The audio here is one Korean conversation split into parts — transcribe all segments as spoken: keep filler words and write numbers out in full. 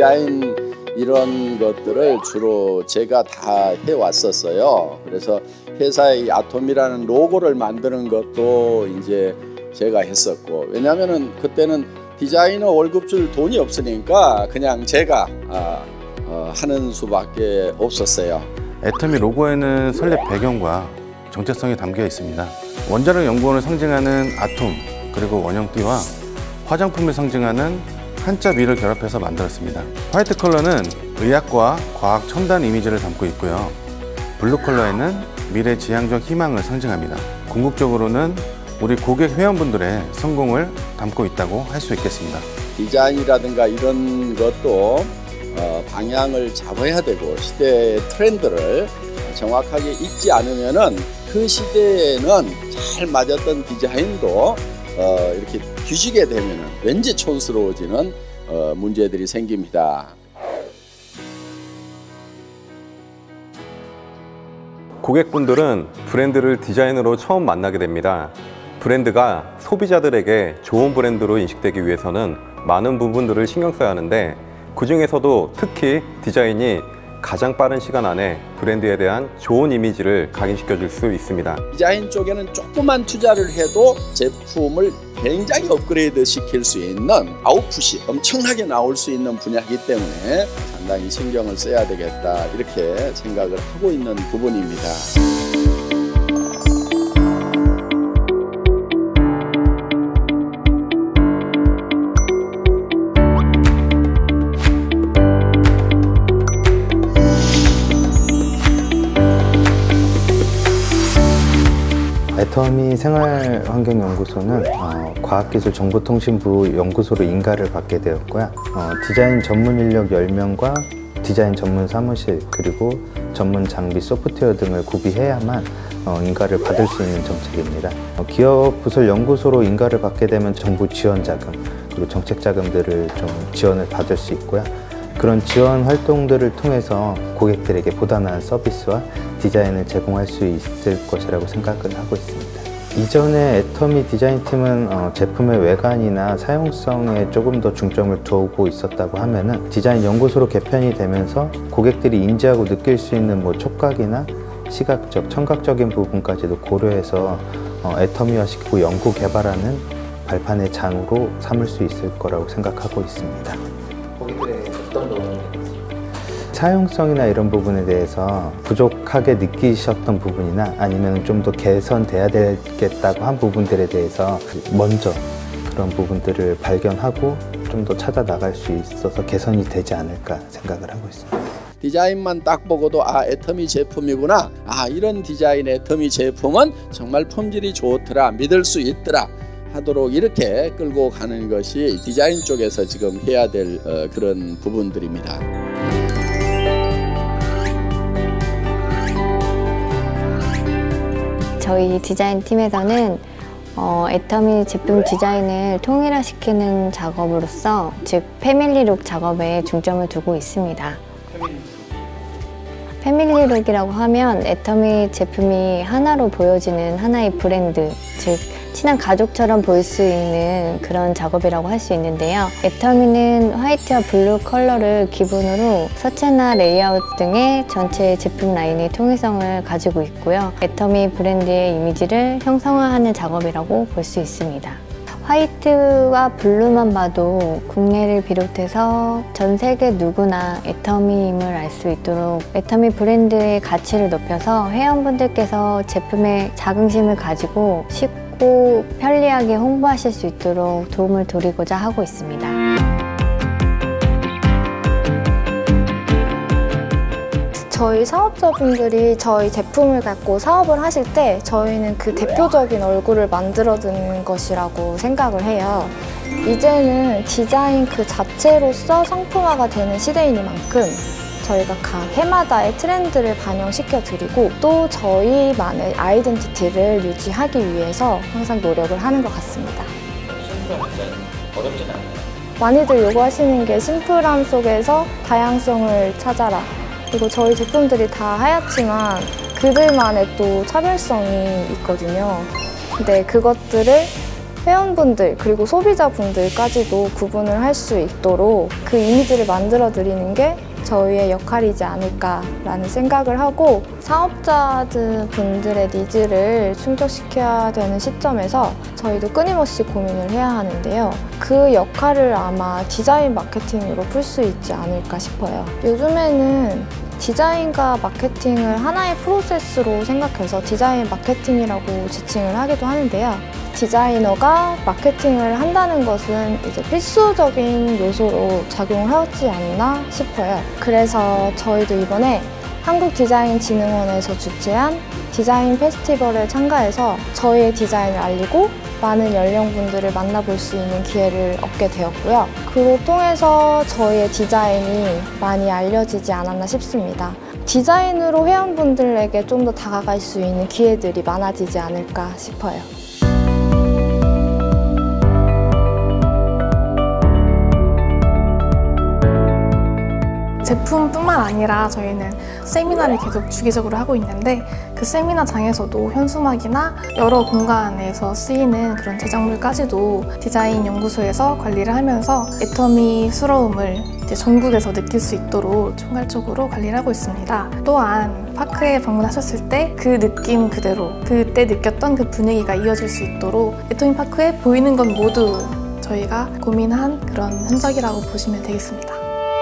디자인 이런 것들을 주로 제가 다 해왔었어요. 그래서 회사의 아톰이라는 로고를 만드는 것도 이제 제가 했었고, 왜냐하면은 그때는 디자이너 월급 줄 돈이 없으니까 그냥 제가 아, 어, 하는 수밖에 없었어요. 애터미 로고에는 설립 배경과 정체성이 담겨 있습니다. 원자력 연구원을 상징하는 아톰, 그리고 원형띠와 화장품을 상징하는 한자 미를 결합해서 만들었습니다. 화이트 컬러는 의학과 과학 첨단 이미지를 담고 있고요. 블루 컬러에는 미래 지향적 희망을 상징합니다. 궁극적으로는 우리 고객 회원분들의 성공을 담고 있다고 할 수 있겠습니다. 디자인이라든가 이런 것도 어, 방향을 잡아야 되고, 시대의 트렌드를 정확하게 읽지 않으면은 그 시대에는 잘 맞았던 디자인도 어, 이렇게 뒤지게 되면은 왠지 촌스러워지는 어, 문제들이 생깁니다. 고객분들은 브랜드를 디자인으로 처음 만나게 됩니다. 브랜드가 소비자들에게 좋은 브랜드로 인식되기 위해서는 많은 부분들을 신경 써야 하는데, 그 중에서도 특히 디자인이 가장 빠른 시간 안에 브랜드에 대한 좋은 이미지를 각인시켜 줄 수 있습니다. 디자인 쪽에는 조금만 투자를 해도 제품을 굉장히 업그레이드 시킬 수 있는 아웃풋이 엄청나게 나올 수 있는 분야이기 때문에 상당히 신경을 써야 되겠다, 이렇게 생각을 하고 있는 부분입니다. 애터미 생활환경연구소는 어, 과학기술정보통신부 연구소로 인가를 받게 되었고요. 어, 디자인 전문 인력 열 명과 디자인 전문 사무실, 그리고 전문 장비, 소프트웨어 등을 구비해야만 어, 인가를 받을 수 있는 정책입니다. 어, 기업 부설 연구소로 인가를 받게 되면 정부 지원 자금, 그리고 정책 자금들을 좀 지원을 받을 수 있고요. 그런 지원 활동들을 통해서 고객들에게 보다 나은 서비스와 디자인을 제공할 수 있을 것이라고 생각을 하고 있습니다. 이전에 애터미 디자인팀은 어, 제품의 외관이나 사용성에 조금 더 중점을 두고 있었다고 하면은 디자인 연구소로 개편이 되면서 고객들이 인지하고 느낄 수 있는 뭐 촉각이나 시각적, 청각적인 부분까지도 고려해서 어, 애터미화시키고 연구 개발하는 발판의 장으로 삼을 수 있을 거라고 생각하고 있습니다. 고객들의 어떤 도움이 사용성이나 이런 부분에 대해서 부족하게 느끼셨던 부분이나 아니면 좀 더 개선돼야 되겠다고 한 부분들에 대해서 먼저 그런 부분들을 발견하고 좀 더 찾아 나갈 수 있어서 개선이 되지 않을까 생각을 하고 있습니다. 디자인만 딱 보고도 아, 애터미 제품이구나, 아, 이런 디자인 애터미 제품은 정말 품질이 좋더라, 믿을 수 있더라 하도록 이렇게 끌고 가는 것이 디자인 쪽에서 지금 해야 될 어, 그런 부분들입니다. 저희 디자인팀에서는 어, 애터미 제품 디자인을 통일화시키는 작업으로서, 즉 패밀리룩 작업에 중점을 두고 있습니다. 패밀리룩이라고 하면 애터미 제품이 하나로 보여지는 하나의 브랜드, 즉 친한 가족처럼 보일 수 있는 그런 작업이라고 할 수 있는데요. 애터미는 화이트와 블루 컬러를 기본으로 서체나 레이아웃 등의 전체 제품 라인의 통일성을 가지고 있고요. 애터미 브랜드의 이미지를 형성화하는 작업이라고 볼 수 있습니다. 화이트와 블루만 봐도 국내를 비롯해서 전 세계 누구나 애터미임을 알 수 있도록 애터미 브랜드의 가치를 높여서 회원분들께서 제품에 자긍심을 가지고 쉽고 편리하게 홍보하실 수 있도록 도움을 드리고자 하고 있습니다. 저희 사업자분들이 저희 제품을 갖고 사업을 하실 때 저희는 그 대표적인 얼굴을 만들어드는 것이라고 생각을 해요. 이제는 디자인 그 자체로서 상품화가 되는 시대이니만큼 저희가 각 해마다의 트렌드를 반영시켜드리고 또 저희만의 아이덴티티를 유지하기 위해서 항상 노력을 하는 것 같습니다. 심플한 디자인 어렵진 않아요? 많이들 요구하시는 게 심플함 속에서 다양성을 찾아라. 그리고 저희 제품들이 다 하얗지만 그들만의 또 차별성이 있거든요. 근데 그것들을 회원분들 그리고 소비자분들까지도 구분을 할 수 있도록 그 이미지를 만들어 드리는 게 저희의 역할이지 않을까라는 생각을 하고, 사업자들 분들의 니즈를 충족시켜야 되는 시점에서 저희도 끊임없이 고민을 해야 하는데요. 그 역할을 아마 디자인 마케팅으로 풀 수 있지 않을까 싶어요. 요즘에는 디자인과 마케팅을 하나의 프로세스로 생각해서 디자인 마케팅이라고 지칭을 하기도 하는데요. 디자이너가 마케팅을 한다는 것은 이제 필수적인 요소로 작용을 하지 않나 싶어요. 그래서 저희도 이번에 한국디자인진흥원에서 주최한 디자인 페스티벌에 참가해서 저희의 디자인을 알리고 많은 연령분들을 만나볼 수 있는 기회를 얻게 되었고요. 그로 통해서 저희의 디자인이 많이 알려지지 않았나 싶습니다. 디자인으로 회원분들에게 좀 더 다가갈 수 있는 기회들이 많아지지 않을까 싶어요. 제품뿐만 아니라 저희는 세미나를 계속 주기적으로 하고 있는데, 그 세미나장에서도 현수막이나 여러 공간에서 쓰이는 그런 제작물까지도 디자인 연구소에서 관리를 하면서 애터미스러움을 이제 전국에서 느낄 수 있도록 총괄적으로 관리를 하고 있습니다. 또한 파크에 방문하셨을 때 그 느낌 그대로 그때 느꼈던 그 분위기가 이어질 수 있도록 애터미 파크에 보이는 건 모두 저희가 고민한 그런 흔적이라고 보시면 되겠습니다.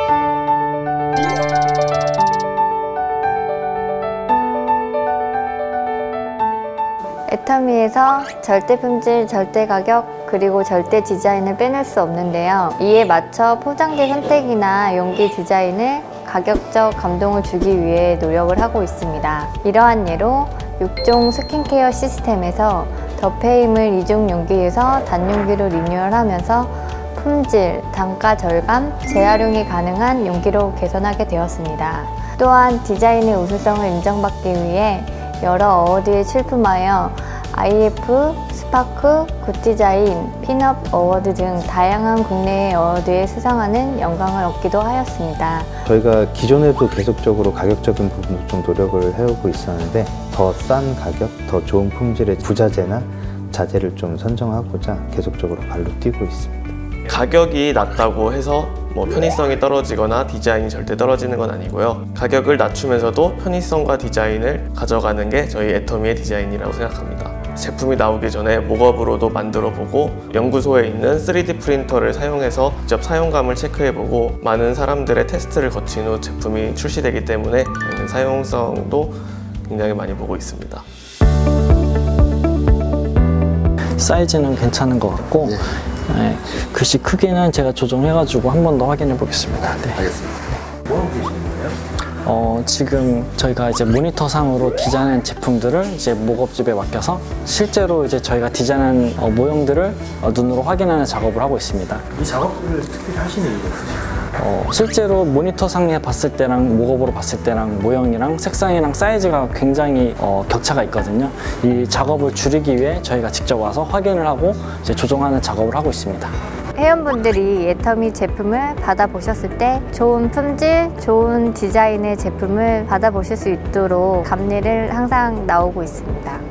애터미에서 절대 품질, 절대 가격, 그리고 절대 디자인을 빼놓을 수 없는데요. 이에 맞춰 포장재 선택이나 용기 디자인을 가격적 감동을 주기 위해 노력을 하고 있습니다. 이러한 예로 육 종 스킨케어 시스템에서 더페임을 이중 용기에서 단용기로 리뉴얼하면서 품질, 단가 절감, 재활용이 가능한 용기로 개선하게 되었습니다. 또한 디자인의 우수성을 인정받기 위해 여러 어워드에 출품하여 아이에프, 스파크, 굿디자인, 핀업 어워드 등 다양한 국내의 어워드에 수상하는 영광을 얻기도 하였습니다. 저희가 기존에도 계속적으로 가격적인 부분도 좀 노력을 해오고 있었는데, 더 싼 가격, 더 좋은 품질의 부자재나 자재를 좀 선정하고자 계속적으로 발로 뛰고 있습니다. 가격이 낮다고 해서 뭐 편의성이 떨어지거나 디자인이 절대 떨어지는 건 아니고요. 가격을 낮추면서도 편의성과 디자인을 가져가는 게 저희 애터미의 디자인이라고 생각합니다. 제품이 나오기 전에 목업으로도 만들어보고 연구소에 있는 쓰리디 프린터를 사용해서 직접 사용감을 체크해보고 많은 사람들의 테스트를 거친 후 제품이 출시되기 때문에 저희는 사용성도 굉장히 많이 보고 있습니다. 사이즈는 괜찮은 것 같고, 네. 네, 글씨 크기는 제가 조정해가지고 한 번 더 확인해 보겠습니다. 네. 알겠습니다. 뭐 하고 계시는 거예요? 어, 지금 저희가 이제 모니터상으로 디자인한 제품들을 이제 목업집에 맡겨서 실제로 이제 저희가 디자인한 어, 모형들을 어, 눈으로 확인하는 작업을 하고 있습니다. 이 작업을 특별히 하시는 이유가 있으신가요? 어, 실제로 모니터상에 봤을 때랑 목업으로 봤을 때랑 모형이랑 색상이랑 사이즈가 굉장히 어, 격차가 있거든요. 이 작업을 줄이기 위해 저희가 직접 와서 확인을 하고 이제 조정하는 작업을 하고 있습니다. 회원분들이 애터미 제품을 받아보셨을 때 좋은 품질, 좋은 디자인의 제품을 받아보실 수 있도록 감리를 항상 나오고 있습니다.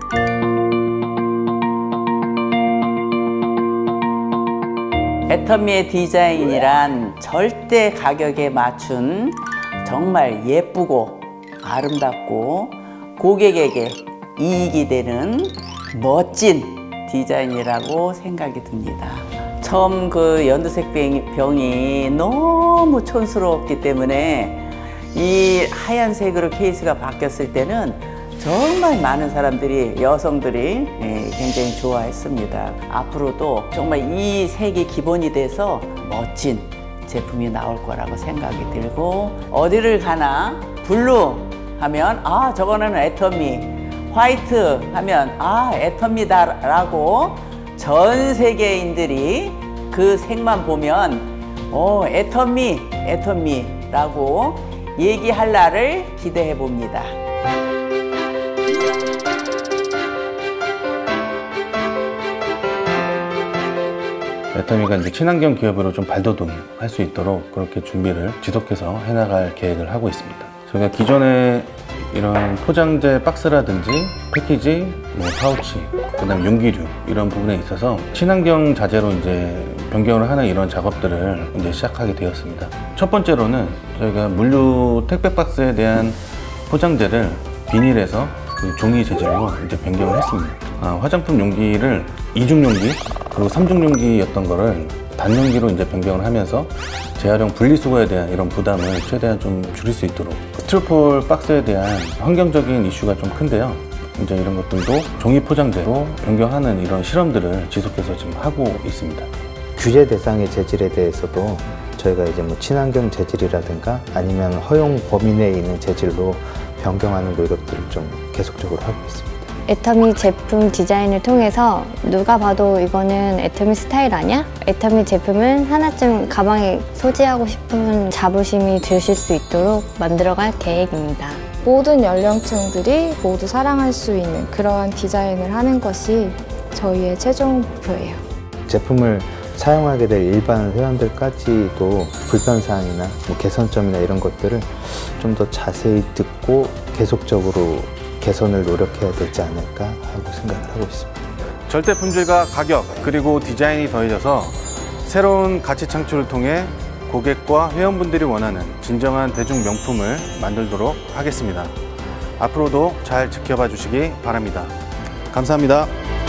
애터미의 디자인이란 절대 가격에 맞춘 정말 예쁘고 아름답고 고객에게 이익이 되는 멋진 디자인이라고 생각이 듭니다. 처음 그 연두색 병이 너무 촌스러웠기 때문에 이 하얀색으로 케이스가 바뀌었을 때는 정말 많은 사람들이, 여성들이 굉장히 좋아했습니다. 앞으로도 정말 이 색이 기본이 돼서 멋진 제품이 나올 거라고 생각이 들고, 어디를 가나 블루 하면 아 저거는 애터미, 화이트 하면 아 애터미다 라고 전 세계인들이 그 색만 보면 어 애터미, 애터미 라고 얘기할 날을 기대해 봅니다. 애터미가 이제 친환경 기업으로 좀 발돋움할 수 있도록 그렇게 준비를 지속해서 해나갈 계획을 하고 있습니다. 저희가 기존에 이런 포장재 박스라든지 패키지, 뭐 파우치, 그다음 용기류 이런 부분에 있어서 친환경 자재로 이제 변경을 하는 이런 작업들을 이제 시작하게 되었습니다. 첫 번째로는 저희가 물류 택배 박스에 대한 포장재를 비닐에서 그 종이 재질로 이제 변경을 했습니다. 아, 화장품 용기를 이중 용기 그리고 삼중 용기였던 거를 단용기로 이제 변경을 하면서 재활용 분리수거에 대한 이런 부담을 최대한 좀 줄일 수 있도록, 스티로폴 박스에 대한 환경적인 이슈가 좀 큰데요. 이제 이런 것들도 종이 포장재로 변경하는 이런 실험들을 지속해서 지금 하고 있습니다. 규제 대상의 재질에 대해서도 저희가 이제 뭐 친환경 재질이라든가 아니면 허용 범위 내에 있는 재질로 변경하는 노력들을 좀 계속적으로 하고 있습니다. 애터미 제품 디자인을 통해서 누가 봐도 이거는 애터미 스타일 아니야? 애터미 제품은 하나쯤 가방에 소지하고 싶은 자부심이 드실 수 있도록 만들어갈 계획입니다. 모든 연령층들이 모두 사랑할 수 있는 그러한 디자인을 하는 것이 저희의 최종 목표예요. 제품을 사용하게 될 일반 회원들까지도 불편사항이나 뭐 개선점이나 이런 것들을 좀 더 자세히 듣고 계속적으로 개선을 노력해야 되지 않을까 하고 생각을 하고 있습니다. 절대 품질과 가격 그리고 디자인이 더해져서 새로운 가치 창출을 통해 고객과 회원분들이 원하는 진정한 대중 명품을 만들도록 하겠습니다. 앞으로도 잘 지켜봐 주시기 바랍니다. 감사합니다.